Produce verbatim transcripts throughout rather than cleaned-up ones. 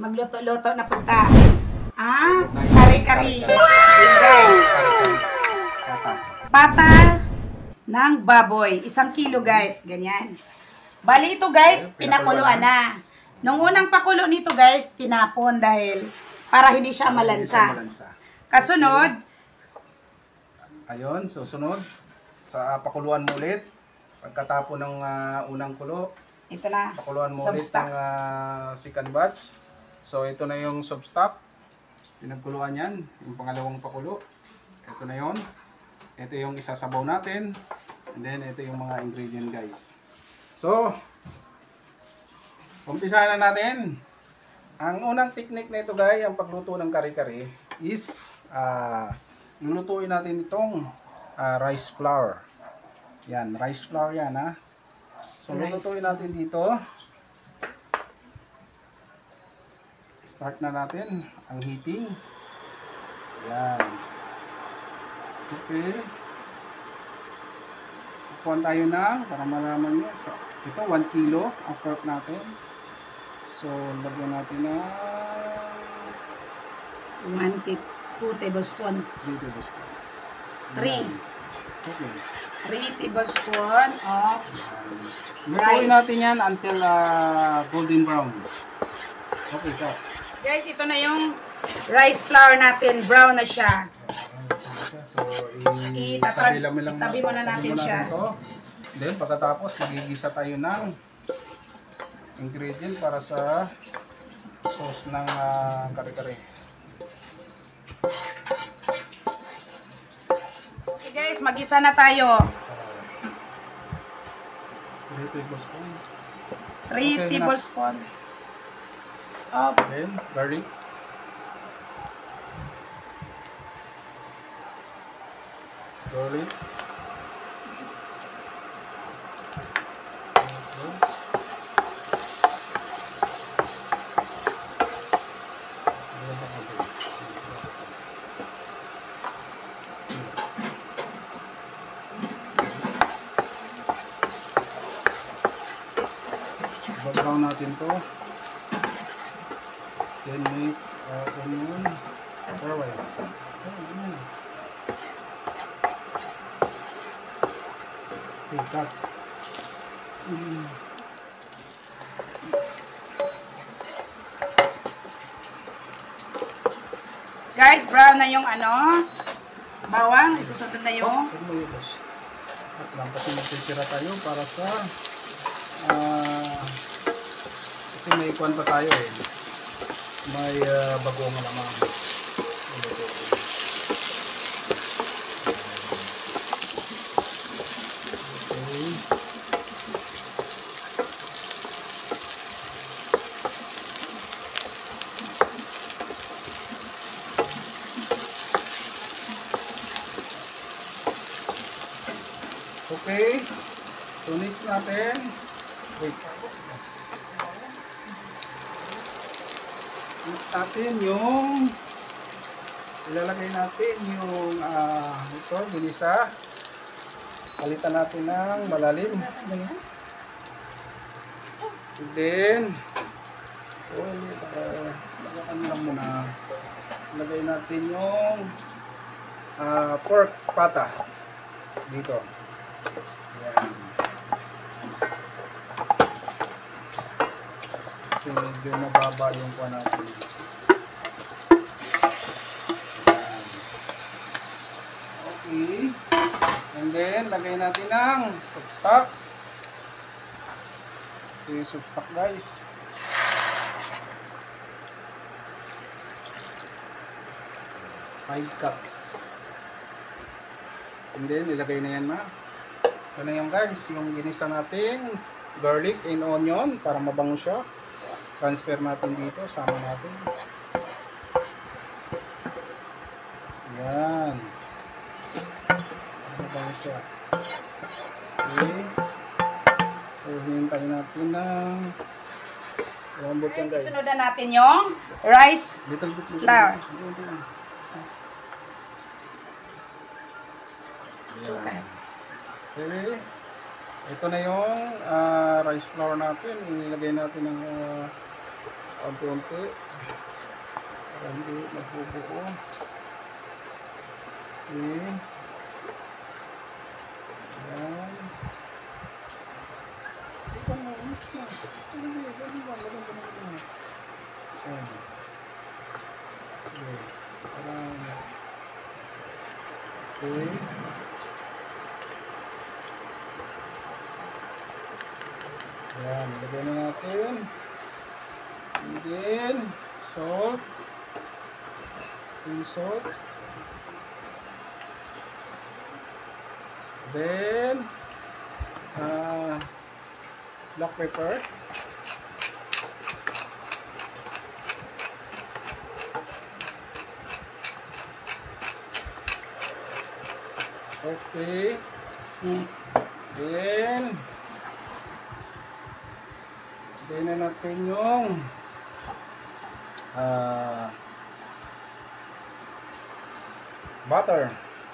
magluto-luto na punta. Ah, kari-kari. Pata ng baboy. Isang kilo guys. Ganyan. Bali ito guys, pinakuluan na. Nung unang pakulo nito guys, tinapon dahil para hindi siya malansa. Kasunod, ayun, susunod. Sa pakuluan mo ulit. Pagkatapon ng uh, unang kulo, ito na. pakuluan mo ulit ng uh, second batch. So ito na yung substock. Pinagkuluan yan. Yung pangalawang pakulo. Ito na yon. Ito yung isasabaw natin. And then ito yung mga ingredient guys. So, umpisa na natin. Ang unang technique na ito guys, ang pagluto ng kare-kare is uh, lulutuin natin itong uh, rice flour. Yan, rice flour yan ha. So, lulutuin natin dito. Start na natin ang heating. Yan. Okay. Kukuhan tayo na para malaman nyo. So, ito one kilo ang pork natin. So, lagyan natin na one to two tablespoon. three tablespoon. three. Okay. three tablespoon of Lutuin rice. natin yan until uh, golden brown. Okay, cut. Guys, ito na yung rice flour natin. Brown na siya. So, Itatrans- itabi lang itabi muna natin siya. Ito. Then, pagkatapos, magigisa tayo ng ingredient para sa sauce ng uh, kare-kare. Okay guys, magisa na tayo. three tablespoon. three Okay, tablespoon of Then, garlic. Garlic. Background natin to. Then mix uh, onion. Bawal. Okay, cut. Mm. guys, brown na yung ano, bawang. Isusunod na yung At lang kasi magtitira tayo para sa uh, kasi may ikuan pa tayo eh. May uh, bagong alamang. Okay. Okay. So next natin. Wait. Next natin yung ilalagay natin yung uh, ito, ginisa. Palitan natin ng malalim. And then oh, uh, lagayan lang muna. Lagay natin yung uh, pork pata dito. Yan. Kasi medyo mababa yung pa natin. Yan. Okay. And then, lagay natin ng substock. Ito yung substock guys. five cups. And then, ilagay na yan na. Ito na yung guys, yung ginisa natin garlic and onion para mabango siya. Transfer natin dito, sama natin. Yan. Mabango siya. Okay. So, hintayin natin ng lambot yan guys. Susunod na natin yung rice Little bit, little flour. bit. Little bit. Suka. Okay. Ito na yung uh, rice flour natin. Ilagay natin ng uh, unti-unti. Hindi magbubuo. Okay. Yan. Ito mo, mix mo. Ano mo, gano'n ba? Gano'n ba naman mix? Yan. Okay. Parang mix. Okay. Yan, ilagay na natin. And then, salt. And salt. Then, uh, black pepper. Okay. Next. Then, then na natin yung uh, butter.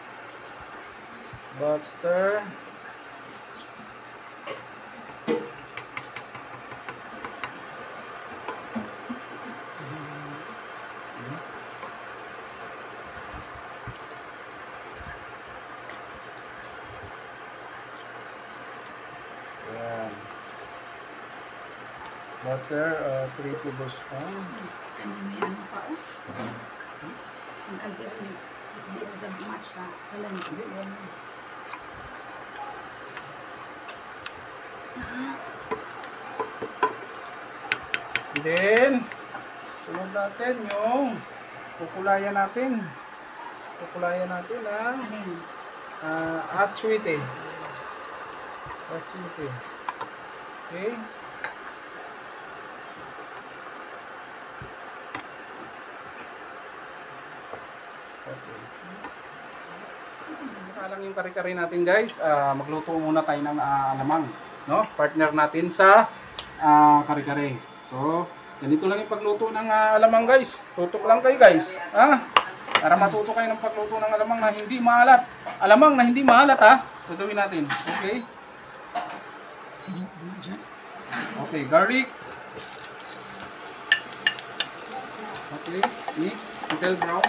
Butter. Yan. Butter, uh, three tablespoons. Kanya may ano pa, oh. Ang kalderin. Kasi di mo sa match na kalan. Hindi, yan. Then, sunod natin yung kukulayan natin. Kukulayan natin ang Ano yun? uh, atswite. Atswite. Okay. Okay. Salang yung kare-kare natin guys. Uh, magluto muna tayo ng uh, alamang. No? Partner natin sa uh, kare-kare. So, ganito lang yung pagluto ng uh, alamang guys. Tutok lang kayo guys. Ha? Para matuto kayo ng pagluto ng alamang na hindi maalat. Alamang na hindi maalat ha. Gagawin natin. Okay? Okay, garlic. Okay, mix until brown.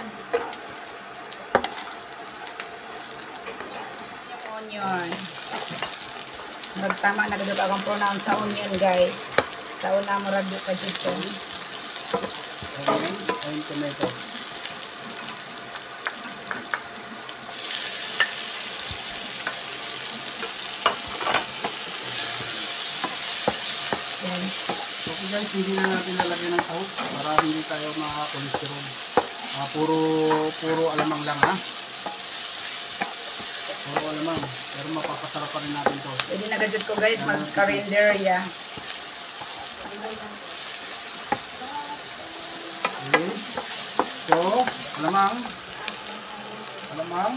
Onion. Magtama na gagawin akong pronounce sa onion, guys. Sa una mo radyo ka dito. Okay, and tomato. Yan. Okay guys, hindi na natin lalagyan ng sahog para hindi tayo maka-cholesterol. Uh, puro, puro alamang lang ha. Puro alamang. Pero mapapasarap pa rin natin to. Pwede na gadget ko, guys. Mag-carinderia. Okay. So, alamang. Alamang.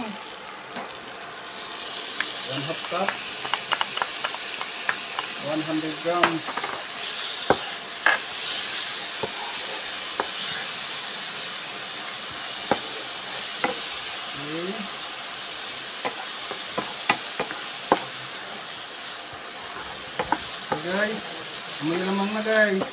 One half cup. one hundred grams. Okay. So guys, may alamang na guys.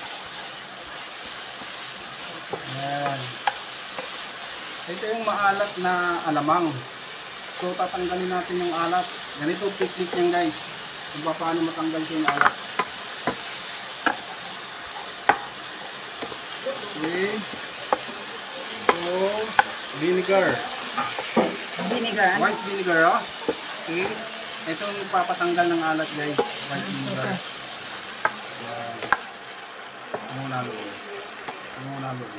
Yan. Ito yung maalat na alamang. So tatanggalin natin yung alat. Ganito technique yan guys. Kung paano matanggal yung alat. Okay. So, vinegar. Vinegar. White vinegar ah. Okay. Ito yung papatanggal ng alat guys. White vinegar. Yan. Muna loob. Muna loob.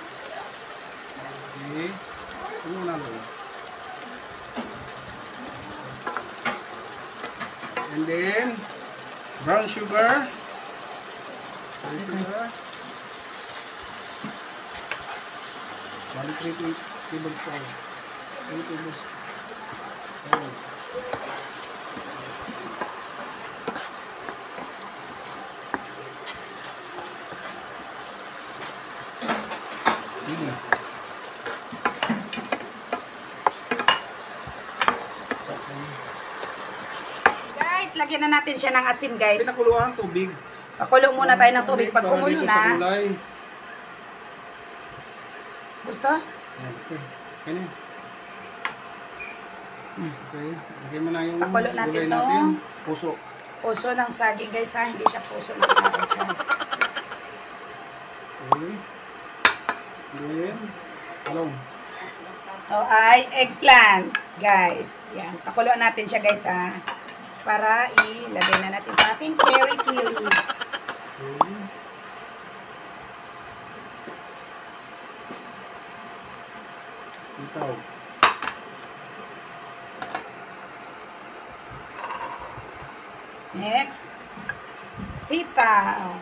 Okay. Muna loob. And then, brown sugar. Brown sugar. Bali three tablespoons. three tablespoons. Oh. Sili. Guys, lagyan na natin siya ng asin, guys. Pinakuluan tubig. Pakulo muna tayo ng tubig. Pag Para kumulo dito sa na, gulay. Gusto? Ayan, okay. Okay na. Okay. Lagay mo na yung Pakulo natin gulay to. natin. Puso. Puso ng saging guys ha, hindi siya puso ng carrot ha. Okay. Then, talong. Ito ay eggplant guys. Yan, pakuluan natin siya guys ha. Para ilagay na natin sa ating keri-keri. Okay. Sitaw. Next, sitaw.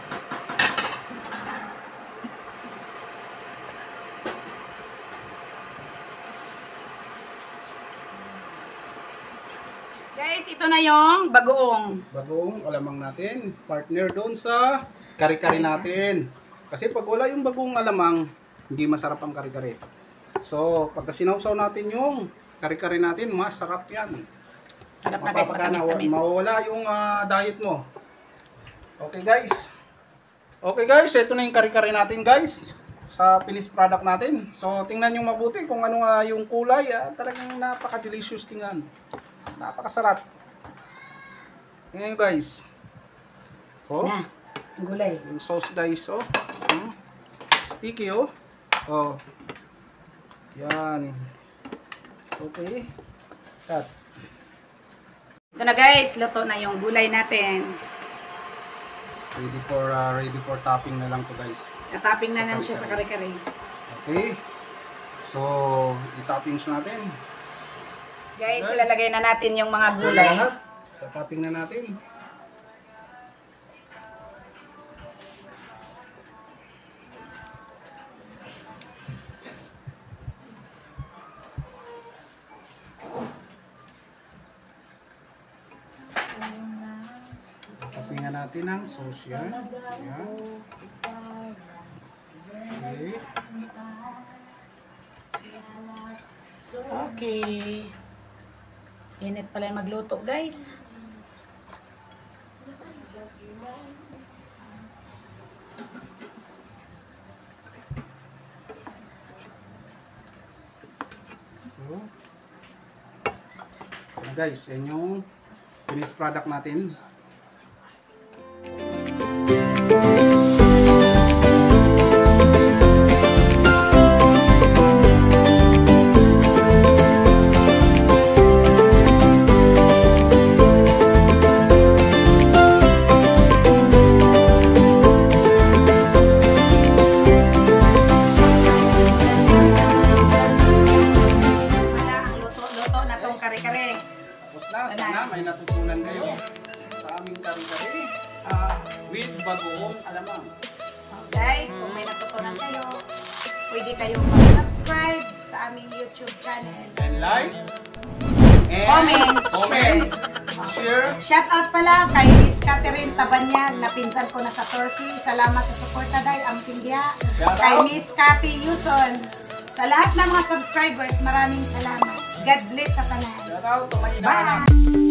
Guys, ito na yung bagoong. Bagoong alamang natin. Partner doon sa kari-kari natin. Kasi pag wala yung bagoong alamang, hindi masarap ang kari-kari. So, pagka sinawsaw natin yung kari-kari natin, masarap yan. Harap na guys, matamis-tamis. Mawawala yung uh, diet mo. Okay guys. Okay guys, ito na yung kari-kari natin guys. Sa finished product natin. So, tingnan nyo mabuti kung ano nga yung kulay. Ah, talagang napaka-delicious tingnan. Napakasarap. Tingnan nyo guys. Oh, Na, ang gulay. yung sauce guys. Oh. Hmm. Sticky oh. Oh. Yan. Okay. Cut. Ito na guys, luto na yung gulay natin. Ready for uh, ready for topping na lang to guys. Nataping na lang siya sa kare-kare. Okay. So, i-toppings natin. Guys, Guys. ilalagay na natin yung mga gulay. Lahat. Sa topping na natin. Topping na natin ang sauce yan. Yan. Okay. Okay. Init pala yung magluto, guys. So, yan guys, yan yung finished product natin. Kare-kare. Tapos na, sana may natutunan kayo sa aming kari-kari Uh, with bagoong alamang. guys, kung may natutunan kayo, pwede kayong mag-subscribe sa aming YouTube channel. And like, and Comment, comment, share. Shout out pala kay Miss Catherine Tabanyag na pinsan ko na sa Turkey. Salamat sa suporta dahil ang pindiya. Shout Kay out. Miss Cathy Yuson. Sa lahat ng mga subscribers, maraming salamat. God bless sa tanan. Shout out to Manila. Bye!